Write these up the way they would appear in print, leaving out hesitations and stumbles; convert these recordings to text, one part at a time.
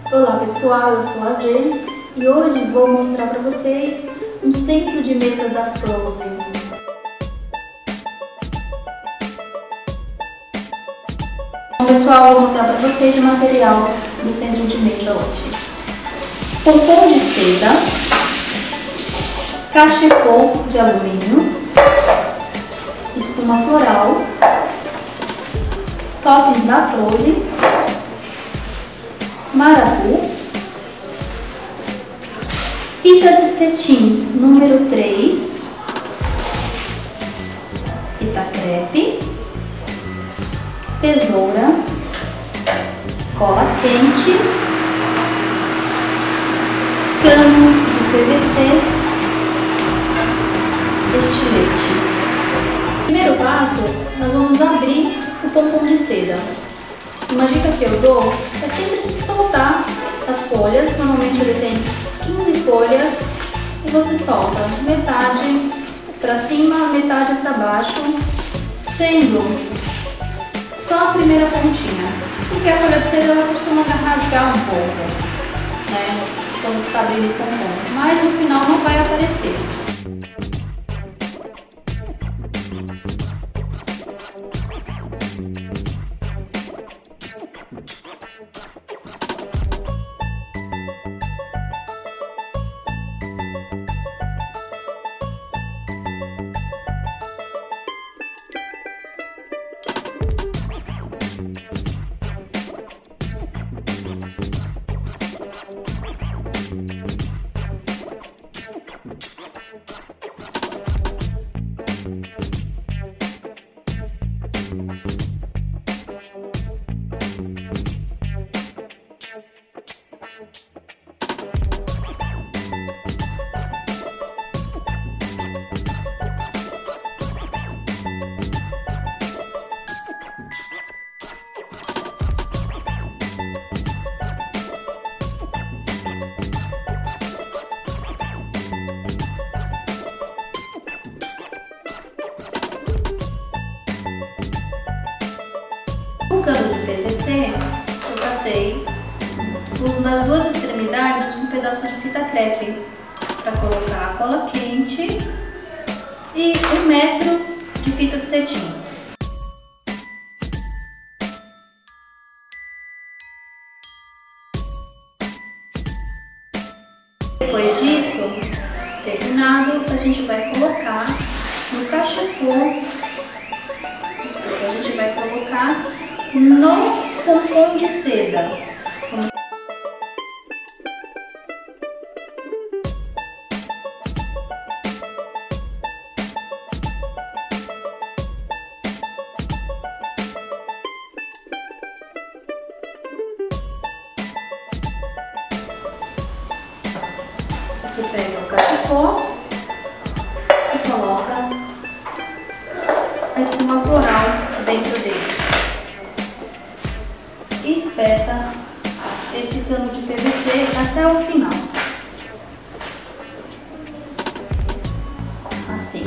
Olá pessoal, eu sou a Zê e hoje vou mostrar para vocês um centro de mesa da Frozen. Bom pessoal, vou mostrar para vocês o material do centro de mesa hoje. Pompom de seda, cachepô de alumínio, espuma floral, totens da Frozen, marabu, fita de cetim número 3, fita crepe, tesoura, cola quente, cano de PVC, estilete. Primeiro passo, nós vamos abrir o pompom de seda. Uma dica que eu dou é sempre soltar as folhas. Normalmente ele tem 15 folhas e você solta metade para cima, metade para baixo, sendo só a primeira pontinha, porque a folha de seda ela costuma rasgar um pouco, né, quando você está abrindo o pompom, mas no final não vai aparecer. No cano de PVC, eu passei nas duas extremidades um pedaço de fita crepe para colocar a cola quente e 1 metro de fita de cetim. Depois disso, terminado, a gente vai colocar no cachepô. Desculpa, a gente vai colocar no pompom de seda. Você pega o cachepô e coloca a espuma floral dentro dele. E espeta esse cano de PVC até o final. Assim.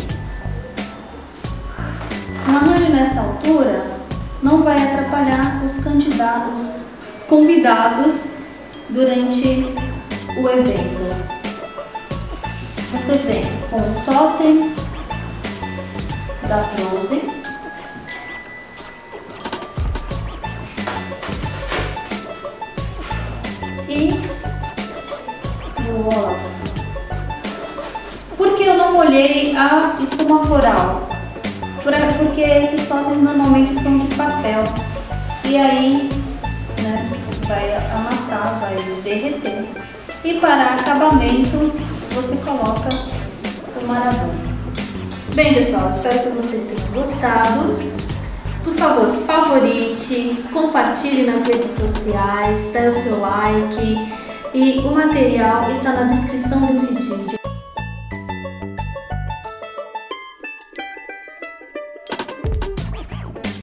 O arranjo nessa altura não vai atrapalhar os convidados durante o evento. Você vem com o totem da Frozen, e do Olaf. Por que eu não molhei a espuma floral? Porque esses totens normalmente são de papel e aí, né, vai amassar, vai derreter. E para acabamento você coloca o marabu. Bem pessoal, espero que vocês tenham gostado. Por favor, favorite, compartilhe nas redes sociais, dê o seu like e o material está na descrição desse